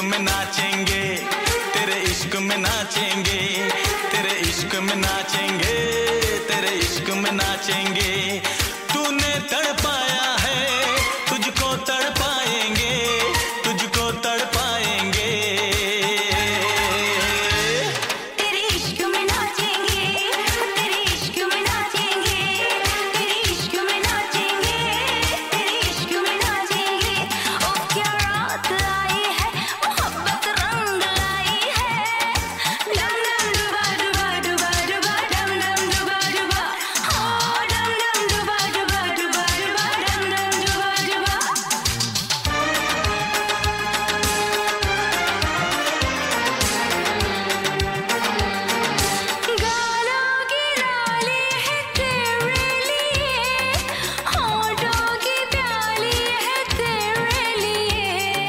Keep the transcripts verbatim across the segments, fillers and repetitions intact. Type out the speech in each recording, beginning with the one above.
में नाचेंगे, तेरे इश्क में नाचेंगे, तेरे इश्क में नाचेंगे, तेरे इश्क में नाचेंगे। तूने तड़पाया है, तुझको तड़पाएंगे, तुझको तड़पाएंगे। तेरे इश्क में नाचेंगे, तेरे इश्क में नाचेंगे, तेरे इश्क में नाचेंगे, तेरे इश्क में नाचेंगे। ओ क्या रात आई है, मोहब्बत रंग लाई है। डम डम डुबा डुबा डुबा डुबा डम डम डुबा डुबा, हो डम डम डुबा डुबा डुबा डुबा डम डम डुबा डुबा। गालों की लाली है तेरे लिए, होठों की प्याली है तेरे लिए।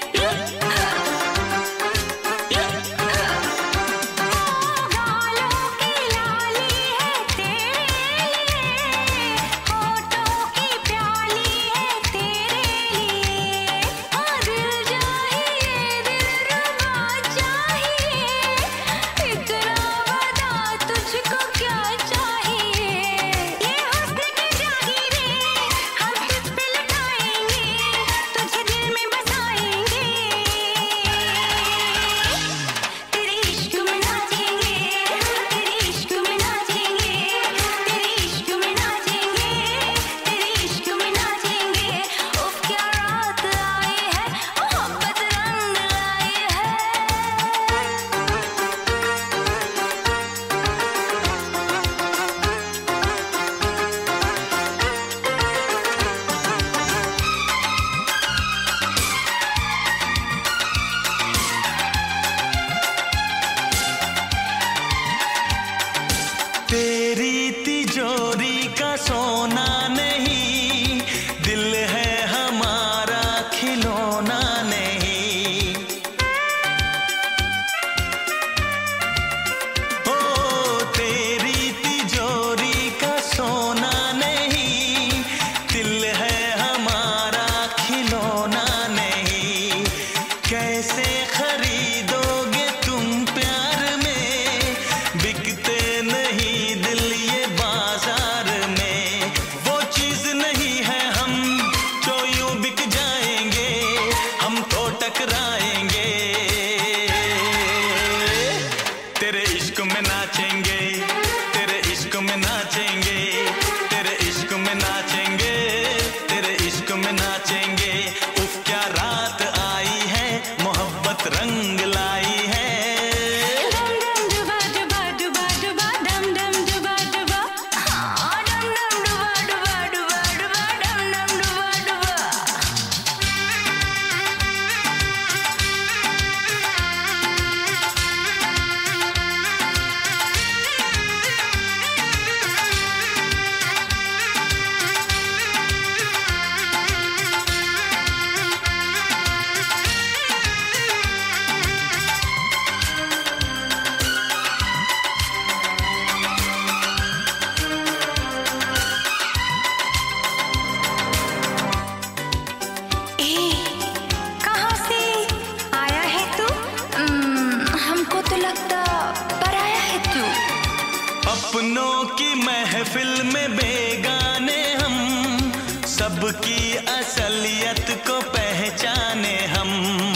गालों की लाली है तेरे लिए, होठों की प्याली है तेरे लिए। हाँ दिल चाहिए, दिलरुबा चाहिए, इतना बता तुझको क्या चाहिए। ये हुस्न की जागीरें हम तुझ पे लुटाएंगे, तुझे दिल में बसाएंगे। तेरे इश्क में नाचेंगे, तेरे इश्क में नाचेंगे, तेरे इश्क में नाचेंगे, तेरे इश्क में नाचेंगे। उफ क्या रात आई है, मोहब्बत रंग लाई है। तेरी तिजोरी का सोना नहीं, दिल है हमारा खिलौना नहीं। ओ तेरी तिजोरी का सोना नहीं, दिल है हमारा खिलौना नहीं। कैसे खरीदोगे तुम प्यार में, बिकते नहीं दिल ये बाजार में। वो चीज नहीं है हम जो यूं बिक जाएंगे, हम तो टकराएंगे। तेरे इश्क में नाचेंगे, तेरे इश्क में नाचेंगे, तेरे इश्क में नाचेंगे, तेरे इश्क में नाचेंगे। उफ क्या रात आई है, मोहब्बत रंग लाई है। डम डम डुबा डुबा डुबा डुबा डम डम डुबा डुबा, हाँ डम डम डुबा डुबा डुबा डुबा डम डम डुबा डुबा। ए, कहाँ से आया है तू? उम्म, हमको तो लगता पराया है तू। अपनों की महफिल में बेगाने हम, सबकी असलियत को पहचाने हम।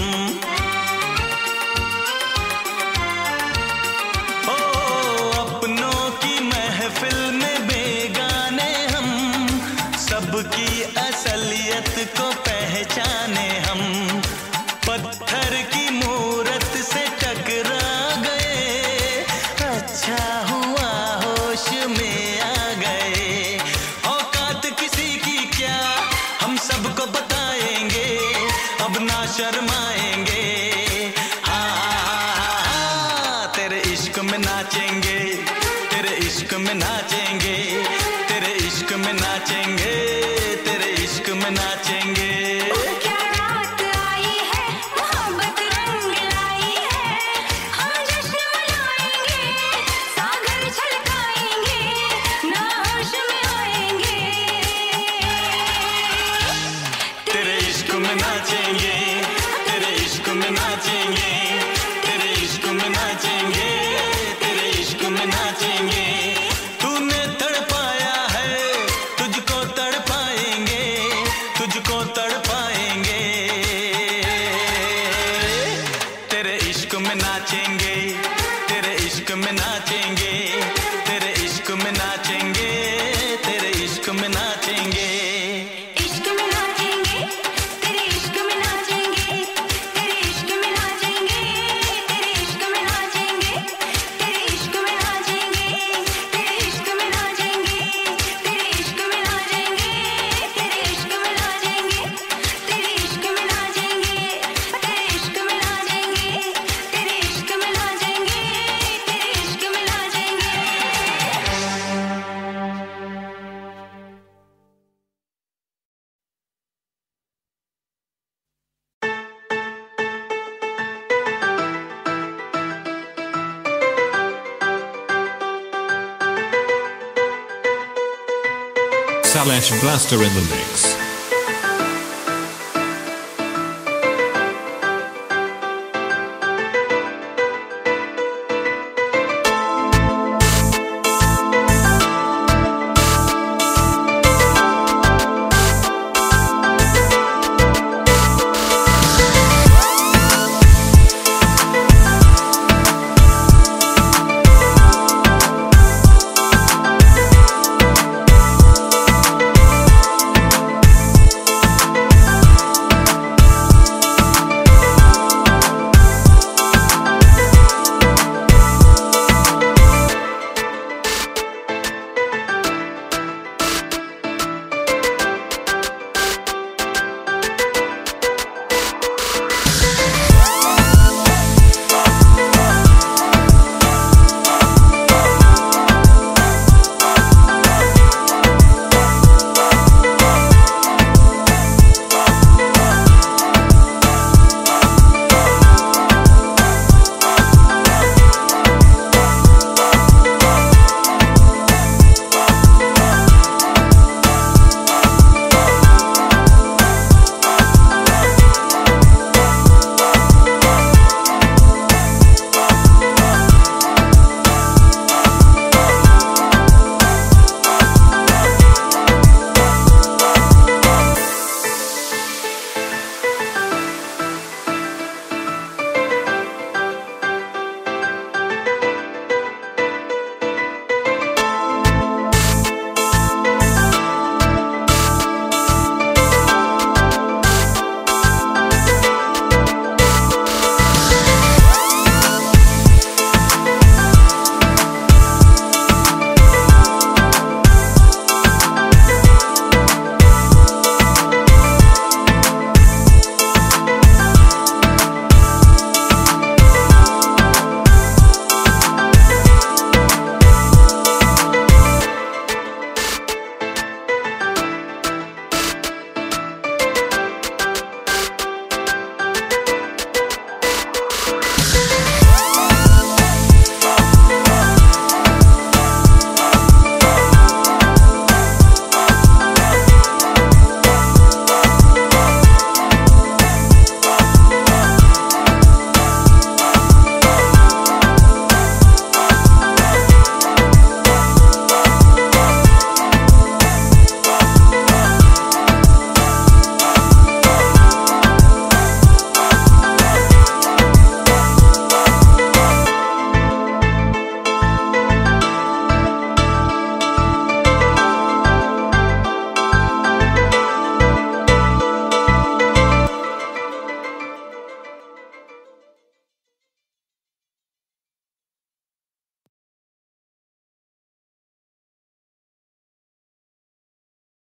ओ अपनों की महफिल में बेगाने हम, सबकी असलियत को पहचाने हम। पत्थर की मूरत से टकरा गए, अच्छा हुआ होश में आ गए। औकात किसी की क्या, हम सबको बताएंगे, अब ना शर्माएंगे। हाँ हाँ हाँ, तेरे इश्क में नाचेंगे, तेरे इश्क में नाचेंगे, तेरे इश्क में नाचेंगे, तेरे इश्क में नाचेंगे। क्या रात आई है, मोहब्बत रंग लाई है। हम जश्न मनाएंगे, सागर छलकाएंगे, ना होश में आएंगे। तेरे इश्क में नाचेंगे, तेरे इश्क में नाचेंगे, तेरे इश्क में नाचेंगे, तेरे इश्क में नाचेंगे। तूने तड़पाया है, तुझको तड़पाएंगे, तुझको तड़पाएंगे। तेरे इश्क में नाचेंगे, तेरे इश्क में नाचेंगे, तेरे इश्क में नाचेंगे, तेरे इश्क में नाचेंगे। इश्क में नाचेंगे, तेरे इश्क में नाचेंगे, तेरे इश्क में नाचेंगे, तेरे इश्क में नाचेंगे, तेरे इश्क में नाचेंगे, तेरे इश्क में नाचेंगे, तेरे इश्क में नाचेंगे, तेरे इश्क में नाचेंगे, तेरे इश्क में नाचेंगे, तेरे इश्क में नाचेंगे, तेरे इश्क में नाचेंगे, तेरे इश्क में नाचेंगे। Salesh Blaster in the mix.